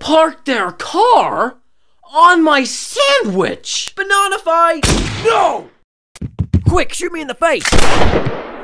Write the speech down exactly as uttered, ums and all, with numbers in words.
parked their car on my sandwich! Banana fight! No! Quick, shoot me in the face!